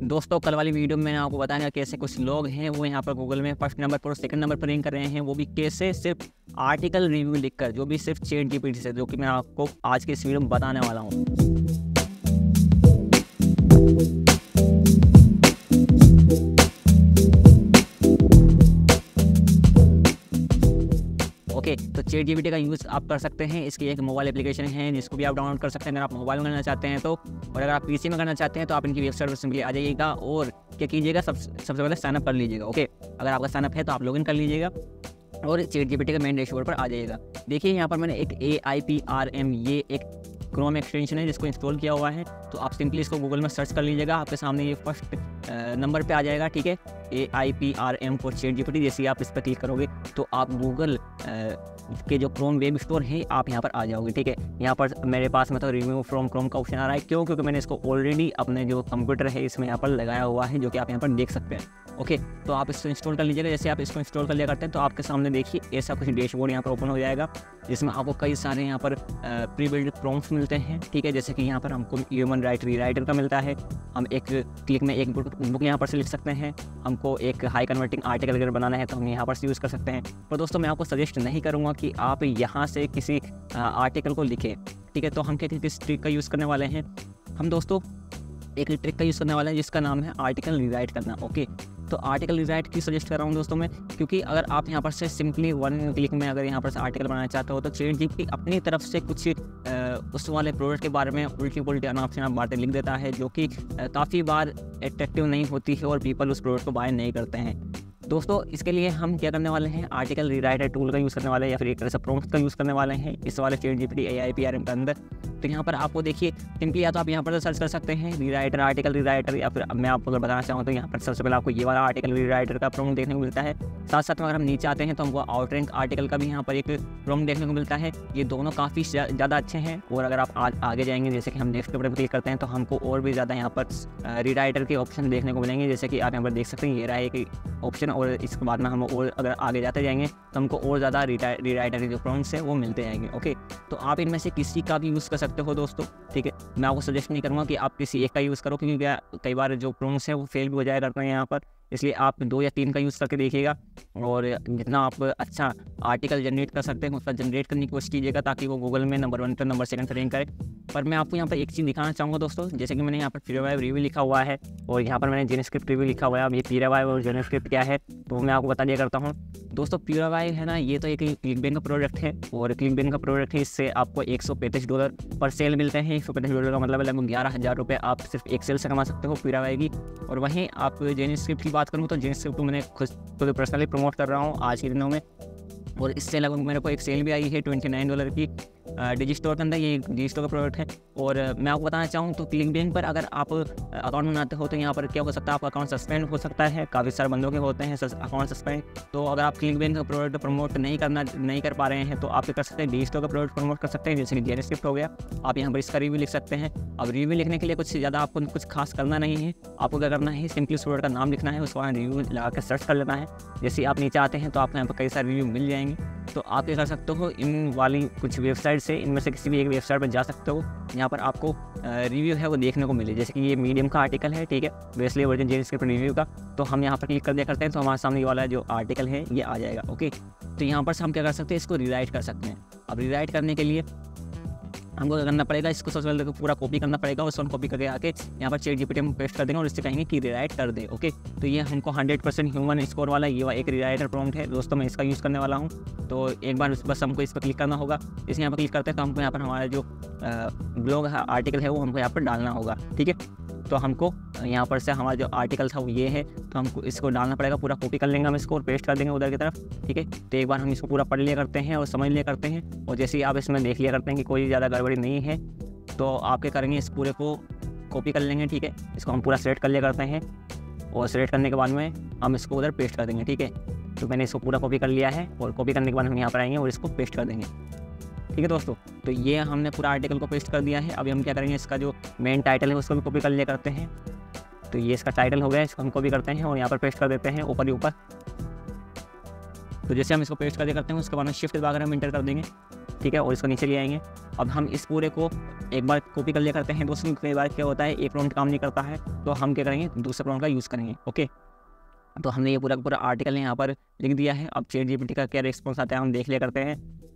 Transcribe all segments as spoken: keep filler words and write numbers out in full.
दोस्तों कल वाली वीडियो में मैंने आपको बताया कैसे कुछ लोग हैं वो यहाँ पर गूगल में फर्स्ट नंबर पर और सेकंड नंबर पर रैंक कर रहे हैं, वो भी कैसे सिर्फ आर्टिकल रिव्यू लिखकर, जो भी सिर्फ चैट जीपीटी से, जो कि मैं आपको आज के इस वीडियो में बताने वाला हूँ। ओके okay, तो चैट जीपीटी का यूज़ आप कर सकते हैं। इसकी एक मोबाइल एप्लीकेशन है जिसको भी आप डाउनलोड कर सकते हैं अगर आप मोबाइल में करना चाहते हैं तो, और अगर आप पीसी में करना चाहते हैं तो आप इनकी वेबसाइट पर सिंपली आ जाइएगा और क्या कीजिएगा, सब सबसे पहले साइनअप कर लीजिएगा। Okay okay? अगर आपका साइनअप है तो आप लॉगिन कर लीजिएगा और चैट जीपीटी के मेन डैशबोर्ड पर आ जाइएगा। देखिए यहाँ पर मैंने एक A I P R M ये एक क्रोम एक्सटेंशन है जिसको इंस्टॉल किया हुआ है, तो आप सिंपली इसको गूगल में सर्च कर लीजिएगा, आपके सामने ये फर्स्ट नंबर पे आ जाएगा। ठीक है, A I P R M for chat GPT. जैसे ही आप इस पर क्लिक करोगे तो आप गूगल के जो क्रोम वेब स्टोर है आप यहाँ पर आ जाओगे। ठीक है, यहाँ पर मेरे पास मतलब रिव्यू फ्रॉम क्रोम का ऑप्शन आ रहा है, क्यों? क्योंकि मैंने इसको ऑलरेडी अपने जो कंप्यूटर है इसमें यहाँ पर लगाया हुआ है, जो कि आप यहाँ पर देख सकते हैं। ओके, तो आप इसको इंस्टॉल कर लीजिएगा। जैसे आप इसको इंस्टॉल कर लिया करते हैं तो आपके सामने देखिए ऐसा कुछ डैशबोर्ड यहाँ पर ओपन हो जाएगा, जिसमें आपको कई सारे यहाँ पर प्री बिल्ड प्रॉम्प्ट्स मिलते हैं। ठीक है, जैसे कि यहाँ पर हमको ह्यूमन राइट रीराइटर का मिलता है, हम एक क्लिक में एक बुक यहाँ पर से लिख सकते हैं। हमको एक हाई कन्वर्टिंग आर्टिकल अगर बनाना है तो हम यहाँ पर से यूज़ कर सकते हैं। पर दोस्तों मैं आपको सजेस्ट नहीं करूँगा कि आप यहाँ से किसी आर्टिकल को लिखें। ठीक है, तो हम क्या किस ट्रिक का यूज़ करने वाले हैं, हम दोस्तों एक ट्रिक का यूज़ करने वाले हैं जिसका नाम है आर्टिकल रीराइट करना। ओके, तो आर्टिकल रीराइट क्यों सजेस्ट कर रहा हूँ दोस्तों मैं, क्योंकि अगर आप यहाँ पर से सिंपली वन क्लिक में अगर यहाँ पर से आर्टिकल बनाना चाहते हो तो चैट जीपीटी अपनी तरफ से कुछ आ, उस वाले प्रोडक्ट के बारे में उल्टी पुल्टी अनाप शनाप बातें लिख देता है, जो कि काफ़ी बार अट्रैक्टिव नहीं होती है और पीपल उस प्रोडक्ट को बाय नहीं करते हैं। दोस्तों इसके लिए हम क्या करने वाले हैं, आर्टिकल रीराइटर टूल का यूज़ करने वाले हैं या फिर एक तरह से प्रॉम्प्ट का यूज़ करने वाले हैं इस वाले chat GPT A I P R M के अंदर। तो यहाँ पर आपको देखिए सिंपली या तो आप यहाँ पर सर्च कर सकते हैं रीराइटर आर्टिकल रीराइटर, या फिर मैं आपको अगर बताना चाहूँ तो यहाँ पर सबसे पहले आपको ये वाला आर्टिकल रीराइटर का प्रॉम्प्ट देखने को मिलता है। साथ साथ में अगर हम नीचे आते हैं तो हमको आउटरैंक आर्टिकल का भी यहाँ पर एक प्रॉम्प्ट देखने को मिलता है। ये दोनों काफ़ी ज़्यादा अच्छे हैं, और अगर आप आज आगे जाएंगे जैसे कि हम नेक्स्ट पर क्लिक करते हैं तो हमको और भी ज़्यादा यहाँ पर रीराइटर के ऑप्शन देखने को मिलेंगे, जैसे कि आप यहाँ पर देख सकते हैं ये रहा एक ऑप्शन। और इसके बाद में हम और अगर आगे जाते जाएंगे तो हमको और ज़्यादा रीराइटर के जो प्रॉम्प्ट्स हैं वो मिलते जाएंगे। ओके, तो आप इनमें से किसी का भी यूज़ कर सकते हो दोस्तों। ठीक है, मैं आपको सजेस्ट नहीं करूँगा कि आप किसी एक का यूज़ करो, क्योंकि कई बार जो प्रॉम्प्ट्स हैं वो फेल भी हो जाया करते हैं यहाँ पर, इसलिए आप दो या तीन का यूज़ करके देखिएगा और जितना आप अच्छा आर्टिकल जनरेट कर सकते हैं उसका जनरेट करने की कोशिश कीजिएगा, ताकि वो गूगल में नंबर वन पर नंबर सेकंड पर रैंक करे। पर मैं आपको यहाँ पर एक चीज़ दिखाना चाहूँगा दोस्तों, जैसे कि मैंने यहाँ पर प्रीवाइव रिव्यू लिखा हुआ है और यहाँ पर मैंने जेनस्क्रिप्ट रिव्यू लिखा हुआ है। अब ये प्रीवाइव और जेनस्क्रिप्ट क्या है तो मैं आपको बता दिया करता हूँ दोस्तों। प्रीवाइव है ना, ये तो एक क्लिकबैंक का प्रोडक्ट है, और क्लिकबैंक का प्रोडक्ट है, इससे आपको एक सौ पैंतीस डॉलर पर सेल मिलते हैं। एक सौ पैंतीस डॉलर का मतलब लगभग ग्यारह हज़ार रुपये आप सिर्फ एक सेल से कमा सकते हो प्रीवाइव की। और वहीं आप जेनस्क्रिप्ट की बात करूँ तो जेनस्क्रिप्ट को मैंने खुद खुद पर्सनली प्रमोट कर रहा हूँ आज के दिनों में, और इससे लगभग मेरे को एक सेल भी आई है ट्वेंटी नाइन डॉलर की डिजी स्टोर के अंदर। ये डिजी स्टोर का प्रोडक्ट है। और मैं आपको बताना चाहूँ तो क्लिकबैंक पर अगर आप अकाउंट बनाते हो तो यहाँ पर क्या हो सकता है, आपका अकाउंट सस्पेंड हो सकता है। काफ़ी सारे बंदों के होते हैं अकाउंट सस्पेंड। तो अगर आप क्लिकबैंक का प्रोडक्ट प्रमोट नहीं करना नहीं कर पा रहे हैं तो आप क्या कर सकते हैं, डिजी स्टोर का प्रोडक्ट प्रमोट कर सकते हैं, जैसे कि जेनस्क्रिप्ट हो गया। आप यहाँ पर इसका रिव्यू लिख सकते हैं। अब रिव्यू लिखने के लिए कुछ ज़्यादा आपको कुछ खास करना नहीं है, आपको क्या करना है, सिंपली उस प्रोडक्ट का नाम लिखना है, उसके बाद रिव्यू लगा कर सर्च कर लेना है। जैसे आप नीचे आते हैं तो आपको यहाँ पर कई सारे रिव्यू मिल जाएंगे। तो आप क्या कर सकते हो, इन वाली कुछ वेबसाइट से इनमें से किसी भी एक वेबसाइट पर जा सकते हो, यहाँ पर आपको रिव्यू है वो देखने को मिले। जैसे कि ये मीडियम का आर्टिकल है, ठीक है, वेस्ली वर्जन जेनस्क्रिप्ट रिव्यू का। तो हम यहाँ पर क्लिक कर दिया करते हैं तो हमारे सामने ये वाला जो आर्टिकल है ये आ जाएगा। ओके, तो यहाँ पर से हम क्या कर सकते हैं, इसको रीराइट कर सकते हैं। अब रीराइट करने के लिए हमको क्या करना पड़ेगा, इसको सबसे पहले पूरा कॉपी करना पड़ेगा, उसको हम कॉपी करके आके यहाँ पर चैट जीपीटी में पेस्ट कर देंगे और इससे कहेंगे कि रीराइट कर दे। ओके, तो ये हमको हंड्रेड परसेंट ह्यूमन स्कोर वाला ये एक रीराइटर प्रॉम्प्ट है दोस्तों, मैं इसका यूज़ करने वाला हूँ। तो एक बार बस हमको इस पर क्लिक करना होगा। इस यहाँ पर क्लिक करते हैं तो हमको यहाँ पर हमारा जो ब्लॉग आर्टिकल है वो हमको यहाँ पर डालना होगा। ठीक है, तो हमको यहाँ पर से हमारा जो आर्टिकल था वो ये है, तो हमको इसको डालना पड़ेगा। पूरा कॉपी कर लेंगे हम इसको और पेस्ट कर देंगे उधर की तरफ। ठीक है, तो एक बार हम इसको पूरा पढ़ लिया करते हैं और समझ लिया करते हैं, और जैसे ही आप इसमें देख लिया करते हैं कि कोई ज़्यादा गड़बड़ी नहीं है तो आप क्या करेंगे, इस पूरे को कॉपी कर लेंगे। ठीक है, इसको हम पूरा सेलेक्ट कर लिया करते हैं और सेलेक्ट करने के बाद में हम इसको उधर पेस्ट कर देंगे। ठीक है, तो मैंने इसको पूरा कॉपी कर लिया है और कॉपी करने के बाद हम यहाँ पर आएंगे और इसको पेस्ट कर देंगे। ठीक है दोस्तों, तो ये हमने पूरा आर्टिकल को पेस्ट कर दिया है। अभी हम क्या करेंगे, इसका जो मेन टाइटल है उसको भी कॉपी कर लिया करते हैं। तो ये इसका टाइटल हो गया, इसको हम कॉपी करते हैं और यहाँ पर पेस्ट कर देते हैं ऊपर ही ऊपर। तो जैसे हम इसको पेस्ट कर दिया करते हैं उसके बाद में शिफ्ट दबाकर हम इंटर कर देंगे। ठीक है, और इसको नीचे ले आएंगे अब हम इस पूरे को एक बार कॉपी कर लिया करते हैं दोस्तों। कई बार क्या होता है एक प्रॉम्प्ट काम नहीं करता है तो हम क्या करेंगे, दूसरे प्रॉम्प्ट का यूज़ करेंगे। ओके, तो हमने ये पूरा पूरा आर्टिकल यहाँ पर लिख दिया है। अब चैट जीपीटी का क्या रिस्पॉन्स आता है हम देख लिया करते हैं।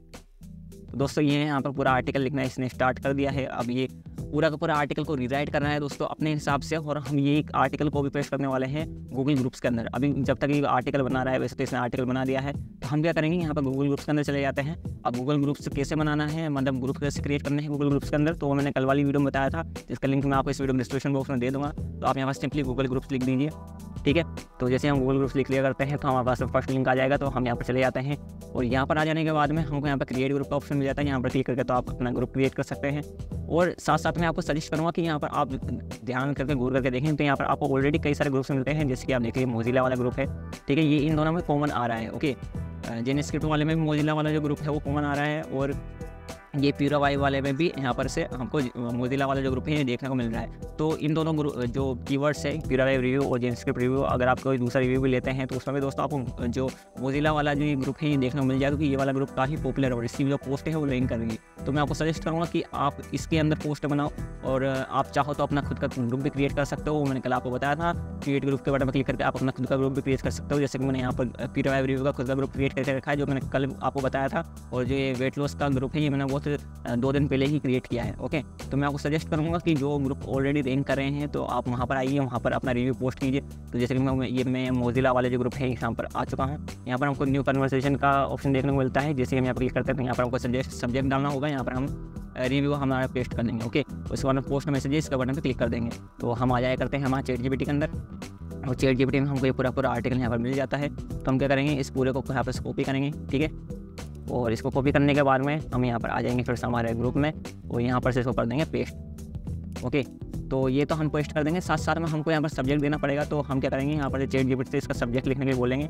तो दोस्तों ये यहाँ पर पूरा आर्टिकल लिखना इसने स्टार्ट कर दिया है। अब ये पूरा का पूरा आर्टिकल को रीराइट करना है दोस्तों अपने हिसाब से, और हम ये एक आर्टिकल को भी पेस्ट करने वाले हैं गूगल ग्रुप्स के अंदर। अभी जब तक ये आर्टिकल बना रहा है, वैसे तो इसने आर्टिकल बना दिया है, तो हम क्या करेंगे यहाँ पर गूगल ग्रुप्स के अंदर चले जाते हैं। अब गूगल ग्रुप्स कैसे बनाना है, मतलब ग्रुप कैसे क्रिएट करने हैं गूगल ग्रुप्स के अंदर, तो वो मैंने कल वाली वीडियो में बताया था, जिसका लिंक मैं आपको इस वीडियो में डिस्क्रिप्शन बॉक्स में दे दूँगा। तो आप यहाँ पर सिंपली गूगल ग्रुप्स लिख दीजिए, ठीक है। तो जैसे हम गूगल ग्रुप्स लिख लिया करते हैं तो हमारे पास फर्स्ट लिंक आ जाएगा, तो हम यहाँ पर चले जाते हैं। और यहाँ पर आ जाने के बाद में हमको यहाँ पर क्रिएट ग्रुप का ऑप्शन मिल जाता है। यहाँ पर क्लिक करके तो आप अपना ग्रुप क्रिएट कर सकते हैं। और साथ साथ में आपको सजेस्ट करूँगा कि यहाँ पर आप ध्यान करके गौर करके देखें, तो यहाँ पर आपको ऑलरेडी कई सारे ग्रुप्स मिलते हैं। जैसे कि आप देखिए मोजिला वाला ग्रुप है, ठीक है, ये इन दोनों में कॉमन आ रहा है। ओके, जेनस्क्रिप्ट वाले में भी मोजिला वाला जो ग्रुप है वो कॉमन आ रहा है, और ये प्यूरावाई वाले में भी यहाँ पर से हमको मोजिला वाला जो ग्रुप है ये देखने को मिल रहा है। तो इन दोनों ग्रुप जो कीवर्ड्स है प्यूरावाई रिव्यू और जेनस्क्रिप्ट रिव्यू, अगर आप कोई दूसरा रिव्यू भी लेते हैं तो उसमें भी दोस्तों आपको जो मोजिला वाला जो ये ग्रुप है ये देखने को मिल जाएगा, क्योंकि ये वाला ग्रुप काफ़ी पॉपुलर है और इसकी जो पोस्ट है वो लिंक करेंगी। तो मैं आपको सजेस्ट करूँगा कि आप इसके अंदर पोस्ट बनाओ, और आप चाहो तो अपना खुद का ग्रुप भी क्रिएट कर सकते हो। मैंने कल आपको बताया था, क्रिएट ग्रुप के बटन पर क्लिक करके आप अपना खुद का ग्रुप भी क्रिएट कर सकते हो। जैसे कि मैंने यहाँ पर प्यूरावाई रिव्यू का खुद का ग्रुप क्रिएट करके रखा है, जो मैंने कल आपको बताया था। और जो ये वेट लॉस का ग्रुप है ये मैंने बहुत दो दिन पहले ही क्रिएट किया है। ओके, तो मैं आपको सजेस्ट करूंगा कि जो ग्रुप ऑलरेडी रैंक कर रहे हैं तो आप वहां पर आइए, वहां पर अपना रिव्यू पोस्ट कीजिए। तो जैसे कि मैं ये मैं मोजिला वाले जो ग्रुप है यहाँ पर आ चुका हूँ। यहाँ पर हमको न्यू कन्वर्सेशन का ऑप्शन देखने को मिलता है। जैसे हम यहाँ पर क्लिक करते हैं तो यहाँ पर हमको सब्जेक्ट सब्जेक्ट डालना होगा, यहाँ पर हम रिव्यू हमारा पेस्ट कर देंगे। ओके, उसके बाद में पोस्ट मैसेजेस का बटन पर क्लिक कर देंगे तो हम आ जाया करते हैं हमारे चैट जीपीटी के अंदर। और चैट जीपीटी में हमको ये पूरा पूरा आर्टिकल यहाँ पर मिल जाता है। तो हम क्या करेंगे, इस पूरे को यहाँ पर कॉपी करेंगे, ठीक है। और इसको कॉपी करने के बाद में हम यहाँ पर आ जाएंगे फिर से हमारे ग्रुप में, और यहाँ पर से इसको कर देंगे पेस्ट। ओके, तो ये तो हम पेस्ट कर देंगे। साथ साथ में हमको यहाँ पर सब्जेक्ट देना पड़ेगा। तो हम क्या करेंगे, यहाँ पर चैट जीपीटी से इसका सब्जेक्ट लिखने के लिए बोलेंगे।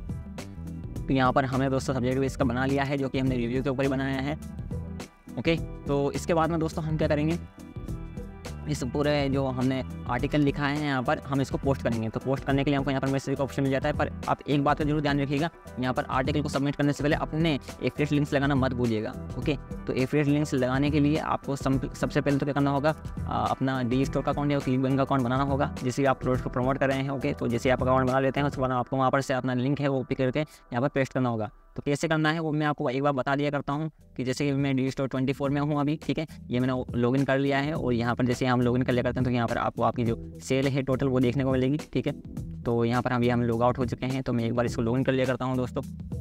तो यहाँ पर हमने दोस्तों सब्जेक्ट भी इसका बना लिया है, जो कि हमने रिव्यू के ऊपर ही बनाया है। ओके, तो इसके बाद में दोस्तों हम क्या करेंगे, इस पूरे जो हमने आर्टिकल लिखा है यहाँ पर हम इसको पोस्ट करेंगे। तो पोस्ट करने के लिए हमको यहाँ पर मैसेज का ऑप्शन मिल जाता है। पर आप एक बात का जरूर ध्यान रखिएगा, यहाँ पर आर्टिकल को सबमिट करने से पहले अपने एफिलिएट लिंक्स लगाना मत भूलिएगा। ओके, तो एफिलिएट लिंक्स लगाने के लिए आपको सबसे पहले तो क्या करना होगा, अपना डी स्टोर का अकाउंट या क्लिकबैंक का अकाउंट बनाना होगा, जिससे आप प्रोडक्ट को प्रमोट कर रहे हैं। ओके, तो जैसे आप अकाउंट बना लेते हैं उसके बाद आपको वहाँ पर से अपना लिंक है वो कॉपी करके यहाँ पर पेस्ट करना होगा। तो कैसे करना है वो मैं आपको एक बार बता दिया करता हूँ कि जैसे कि मैं डी स्टोर ट्वेंटी फोर में हूँ अभी, ठीक है। ये मैंने लॉगिन कर लिया है, और यहाँ पर जैसे हम लॉगिन कर लिया करते हैं तो यहाँ पर आपको आपकी जो सेल है टोटल वो देखने को मिलेगी, ठीक है। तो यहाँ पर अभी हम लॉग आउट हो चुके हैं, तो मैं एक बार इसको लॉगिन कर लिया करता हूँ दोस्तों।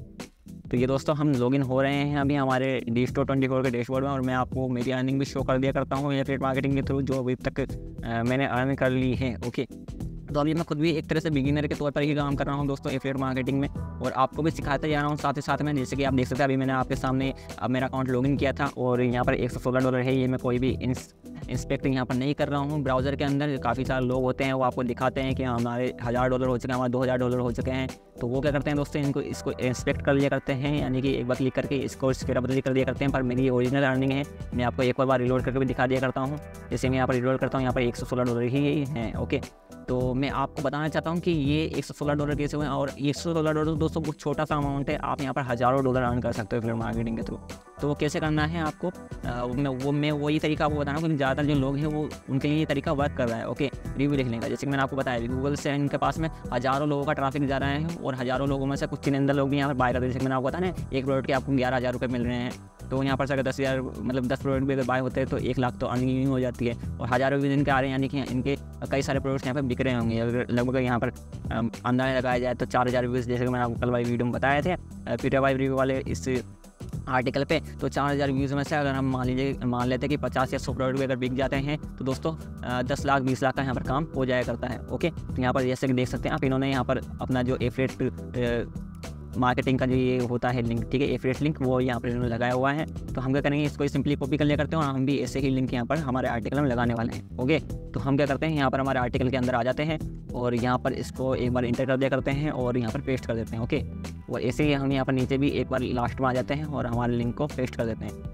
तो ये दोस्तों हम लॉगिन हो रहे हैं अभी हमारे डी स्टोर ट्वेंटी फोर के डैशबोर्ड में, और मैं आपको मेरी अर्निंग भी शो कर दिया करता हूँ एफिलिएट मार्केटिंग के थ्रू, जो अभी तक आ, मैंने अर्न कर ली है। ओके, तो अभी मैं खुद भी एक तरह से बिगिनर के तौर पर ही काम कर रहा हूँ दोस्तों एफिलिएट मार्केटिंग में, और आपको भी सिखाते जा रहा हूँ साथ ही साथ में। जैसे कि आप देख सकते हैं अभी मैंने आपके सामने अब मेरा अकाउंट लॉगिन किया था, और यहाँ पर एक सौ सोलह डॉलर है। ये मैं कोई भी इंस इंस्पेक्ट यहाँ पर नहीं कर रहा हूँ। ब्राउज़र के अंदर काफ़ी सारे लोग होते हैं, वो आपको दिखाते हैं कि हमारे हज़ार डॉलर हो चुके हैं, हमारे दो हज़ार डॉलर हो चुके हैं। तो वो क्या करते हैं दोस्तों, इनको इसको इंस्पेक्ट कर लिया करते हैं, यानी कि एक बार क्लिक करके इसको स्केल बदली कर दिया करते हैं। पर मेरी ओरिजिनल अर्निंग है, मैं आपको एक और बार रिलोड करके भी दिखा दिया करता हूँ। जैसे मैं यहाँ पर रिलोड करता हूँ, यहाँ पर एक सौ सोलह डॉलर ही है। ओके, तो मैं आपको बताना चाहता हूँ कि ये एक सौ सोलह डॉलर कैसे हुए, और एक सौ सोलह डॉलर दोस्तों बहुत छोटा सा अमाउंट है। आप यहाँ पर हज़ारों डॉलर अर्न कर सकते हो एफिलिएट मार्केटिंग के थ्रू। तो वो कैसे करना है आपको, आ, मैं वो मैं वही तरीका आपको बता रहा हूँ, क्योंकि ज़्यादातर जो लोग हैं वो उनके लिए ये तरीका वर्क कर रहा है। ओके, रिव्यू लिखने का, जैसे कि मैंने आपको बताया गूगल से इनके पास में हज़ारों लोगों का ट्रैफिक जा रहा है, और हज़ारों लोगों में से कुछ चुनिंदा लोग भी यहाँ पर बाय करते हैं। जैसे मैंने आपको बताया ना, एक प्रोडक्ट के आपको ग्यारह हज़ार रुपये मिल रहे हैं, तो यहाँ पर से अगर दस हज़ार मतलब दस प्रोडक्ट भी अगर बाय होते हैं तो एक लाख तो अर्निंग हो जाती है, और हज़ारों भी जिनके आ रहे हैं, यानी कि इनके कई सारे प्रोडक्ट्स यहाँ पर बिक रहे होंगे। अगर लगभग यहाँ पर अंदाजा लगाया जाए तो चार हज़ार व्यूज़, जैसे कि मैंने आपको कल वाली वीडियो में बताए थे प्यूरावाई रिव्यू वाले इस आर्टिकल पे, तो चार हज़ार व्यूज़ में से अगर हम मान लीजिए मान लेते हैं कि पचास या सौ प्रोडक्ट भी अगर बिक जाते हैं तो दोस्तों दस लाख बीस लाख का यहाँ पर काम हो जाया करता है। ओके, तो यहाँ पर जैसे कि देख सकते हैं आप, इन्होंने यहाँ पर अपना जो एफिलिएट मार्केटिंग का जो ये होता है लिंक, ठीक है, एफिलिएट लिंक, वो यहाँ पर इन्होंने लगाया हुआ है। तो हम क्या करेंगे, इसको सिंपली कॉपी कर लिया करते हैं, और हम भी ऐसे ही लिंक यहाँ पर हमारे आर्टिकल में लगाने वाले हैं। ओके, तो हम क्या करते हैं, यहाँ पर हमारे आर्टिकल के अंदर आ जाते हैं, और यहाँ पर इसको एक बार इंटर कर दिया करते हैं, और यहाँ पर पेस्ट कर देते हैं। ओके, और ऐसे ही हम यहाँ पर नीचे भी एक बार लास्ट में आ जाते हैं और हमारे लिंक को पेस्ट कर देते हैं।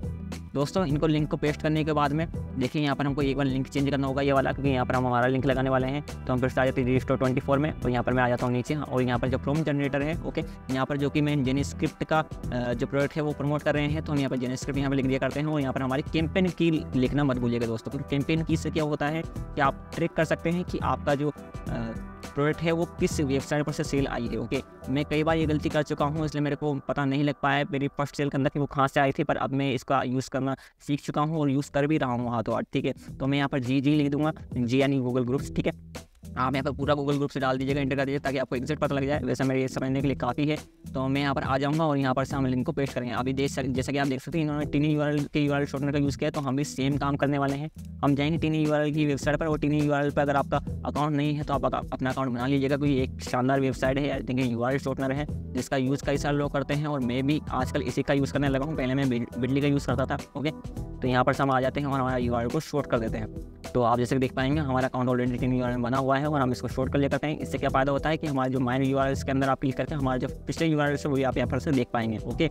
दोस्तों इनको लिंक को पेस्ट करने के बाद में देखिए यहाँ पर हमको एक बार लिंक चेंज करना होगा ये वाला, क्योंकि यहाँ पर हम हमारा लिंक लगाने वाले हैं। तो हम फिर से आ जाते हैं रिस्टोर ट्वेंटी फोर में, तो यहाँ पर मैं आ जाता हूँ नीचे और यहाँ पर जो प्रॉम्प्ट जनरेटर है, ओके, यहाँ पर जो कि मैं जेनिस्क्रिप्ट का जो प्रोडक्ट है वो प्रमोट कर रहे हैं, तो हम यहाँ पर जेनिस्क्रिप्ट यहाँ पर लिख दिया करते हैं। और यहाँ पर हमारी कैंपेन की लिखना मत भूलिएगा दोस्तों, क्योंकि कैंपेन की से क्या होता है कि आप ट्रैक कर सकते हैं कि आपका जो प्रोडक्ट है वो किस वेबसाइट पर से सेल आई है। ओके, मैं कई बार ये गलती कर चुका हूँ, इसलिए मेरे को पता नहीं लग पाया मेरी फर्स्ट सेल के अंदर कि वो कहाँ से आई थी, पर अब मैं इसका यूज़ करना सीख चुका हूँ और यूज़ कर भी रहा हूँ हाथों हाथ। ठीक है, तो मैं यहाँ पर जी जी लिख दूंगा, जी यानी गूगल ग्रुप्स। ठीक है, आप यहाँ पर पूरा गूगल ग्रुप से डाल दीजिएगा, एंटर कर दीजिए ताकि आपको एग्जैक्ट पता लग जाए। वैसे मेरे ये समझने के लिए काफ़ी है। तो मैं यहाँ पर आ जाऊँगा और यहाँ पर से हम लिंक को पेस्ट करेंगे। अभी देख जैसा कि आप देख सकते हैं इन्होंने टीनी यूआरएल के यूआरएल शॉर्टनर का यूज़ किया, तो हम भी सेम काम करने वाले हैं। हम जाएंगे टीनी यूआरएल की वेबसाइट पर, और टीनी यूआरएल पर अगर आपका अकाउंट नहीं है तो आप अपना अकाउंट बना लीजिएगा, क्योंकि एक शानदार वेबसाइट है, आई थिंक यूआरएल शॉर्टनर है, जिसका यूज़ कई सारे लोग करते हैं और मैं भी आजकल इसी का यूज़ करने लगा हूँ। पहले मैं बिडली का यूज़ करता था। ओके, तो यहाँ पर से हम आ जाते हैं और हमारा यूआरएल को शॉर्ट कर देते हैं। तो आप जैसे देख पाएंगे हमारा अकाउंट ऑलरेडी टीनी यूआरएल बना हुआ है और हम इसको शॉर्ट कर लिया करते हैं। इससे क्या फ़ायदा होता है कि हमारे जो माइन यूआरएल्स के अंदर आप क्लिक करके हमारे जो पिछले यूआरएल्स है वो आप यहाँ पर से देख पाएंगे। ओके,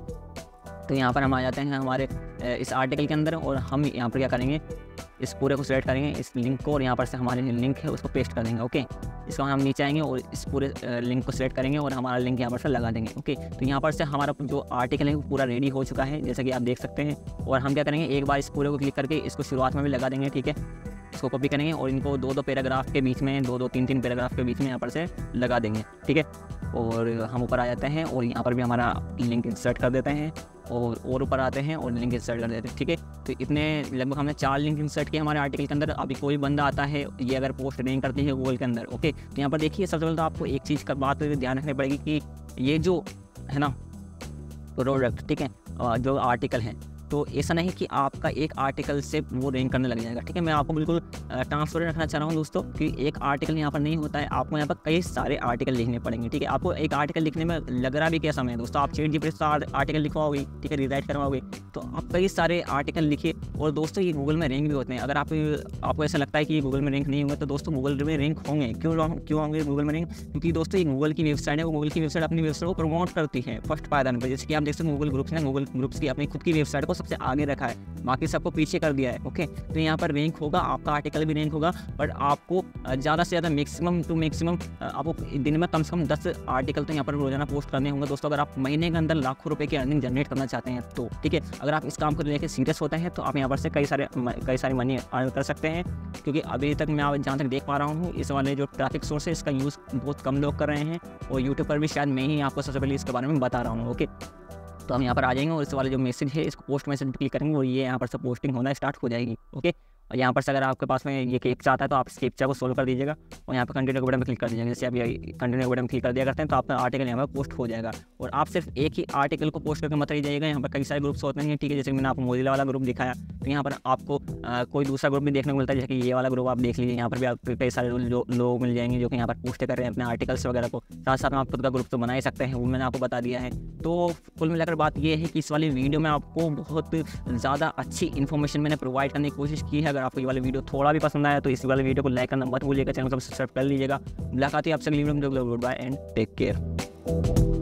तो यहाँ पर हम आ जाते हैं हमारे इस आर्टिकल के अंदर और हम यहाँ पर क्या करेंगे, इस पूरे को सिलेक्ट करेंगे, इस लिंक को, और यहाँ पर से हमारे लिंक है उसको पेस्ट कर देंगे। ओके, इसको हम नीचे आएंगे और इस पूरे लिंक को सिलेक्ट करेंगे और हमारा लिंक यहाँ पर से लगा देंगे। ओके, तो यहाँ पर से हमारा जो आर्टिकल है वो पूरा रेडी हो चुका है, जैसा कि आप देख सकते हैं। और हम क्या करेंगे, एक बार इस पूरे को क्लिक करके इसको शुरुआत में भी लगा देंगे। ठीक है, इसको कॉपी करेंगे और इनको दो दो पैराग्राफ के बीच में, दो दो तीन तीन पैराग्राफ के बीच में यहाँ पर से लगा देंगे। ठीक है, और हम ऊपर आ जाते हैं और यहाँ पर भी हमारा लिंक इंसर्ट कर देते हैं और और ऊपर आते हैं और लिंक इंसर्ट कर देते हैं। ठीक है, तो इतने लगभग हमने चार लिंक इंसर्ट किए हमारे आर्टिकल के अंदर। अभी कोई बंदा आता है, ये अगर पोस्ट रैंक करती है गूगल के अंदर, ओके, तो यहाँ पर देखिए सबसे पहले तो आपको एक चीज़ का बात ध्यान रखनी पड़ेगी कि ये जो है ना प्रोडक्ट, ठीक है, जो आर्टिकल है, तो ऐसा नहीं कि आपका एक आर्टिकल से वो रैंक करने लग जाएगा। ठीक है, मैं आपको बिल्कुल ट्रांसपेरेंट रखना चाह रहा हूँ दोस्तों कि एक आर्टिकल यहाँ पर नहीं होता है, आपको यहाँ पर कई सारे आर्टिकल लिखने पड़ेंगे। ठीक है, आपको एक आर्टिकल लिखने में लग रहा भी क्या समय है दोस्तों, आप चैट जीपीटी से आर्टिकल लिखवाओगे, ठीक है, रिराइट करवाओगे, तो आप कई सारे आर्टिकल लिखिए। और दोस्तों ये गूगल में रैंक भी होते हैं। अगर आप आपको ऐसा लगता है कि ये गूगल में रैंक नहीं होंगे, तो दोस्तों गूगल में रैंक होंगे। क्यों क्यों होंगे गूगल में रैंक? क्योंकि दोस्तों ये गूगल की वेबसाइट है, वो गूगल की वेबसाइट अपनी वेबसाइट को प्रमोट करती है फर्स्ट पायदान पर। जैसे कि आप देख सकते हैं गूगल ग्रुप्स ने गूगल ग्रुप्स की अपनी खुद की वेबसाइट को सबसे आगे रखा है, बाकी सबको पीछे कर दिया है। ओके, तो यहाँ पर रैंक होगा, आपका आर्टिकल भी रैंक होगा, बट आपको ज़्यादा से ज़्यादा मैक्सिमम टू मैक्सिमम आपको दिन में कम से कम दस आर्टिकल तो यहाँ पर रोजाना पोस्ट करने होंगे दोस्तों, अगर आप महीने के अंदर लाखों रुपए की अर्निंग जनरेट करना चाहते हैं तो। ठीक है, अगर आप इस काम को लेकर सीरियस होते हैं तो आप यहाँ पर से कई सारे कई सारी मनी अर्न कर सकते हैं। क्योंकि अभी तक मैं जहाँ तक देख पा रहा हूँ, इस वाले जो ट्रैफिक सोर्स है इसका यूज़ बहुत कम लोग कर रहे हैं, और यूट्यूब पर भी शायद मैं ही आपको सबसे पहले इसके बारे में बता रहा हूँ। ओके, तो हम यहाँ पर आ जाएंगे और इस वाले जो मैसेज है इसको पोस्ट मैसेज क्लिक करेंगे और ये यहाँ पर से पोस्टिंग होना स्टार्ट हो जाएगी। ओके, और यहाँ पर से अगर आपके पास में ये कैप्चा आता है तो आप इस कैप्चा को सोल्व कर दीजिएगा और यहाँ पर कंटिन्यू के बटन पर क्लिक कर दीजिएगा। जैसे आप ये कंटिन्यू के बटन पर क्लिक कर दिया करते हैं तो आपका आर्टिकल यहाँ पर पोस्ट हो जाएगा। और आप सिर्फ एक ही आर्टिकल को पोस्ट करके मत रह जाइएगा, यहाँ पर कई सारे ग्रुप्स होते हैं। ठीक है, जैसे मैंने आपको मोजिला वाला ग्रुप दिखाया, तो यहाँ पर आपको आ, कोई दूसरा ग्रुप भी देखने को मिलता है, जैसे कि ये वाला ग्रुप आप देख लीजिए। यहाँ पर भी आपको कई सारे लोग मिल जाएंगे जो कि यहाँ पर पोस्ट कर रहे हैं अपने आर्टिकल्स वगैरह को। साथ साथ में आप खुद का ग्रुप तो बना ही सकते हैं, वो मैंने आपको बता दिया है। तो कुल मिलाकर बात ये है कि इस वाली वीडियो में आपको बहुत ज़्यादा अच्छी इन्फॉर्मेशन मैंने प्रोवाइड करने की कोशिश की है। अगर आपको ये वाली वीडियो थोड़ा भी पसंद आया तो इस वाले वीडियो को लाइक करना मत भूलिएगा, चैनल को सब्सक्राइब कर लीजिएगा। मुलाकात है आपसे अगली वीडियो में, good bye and take care.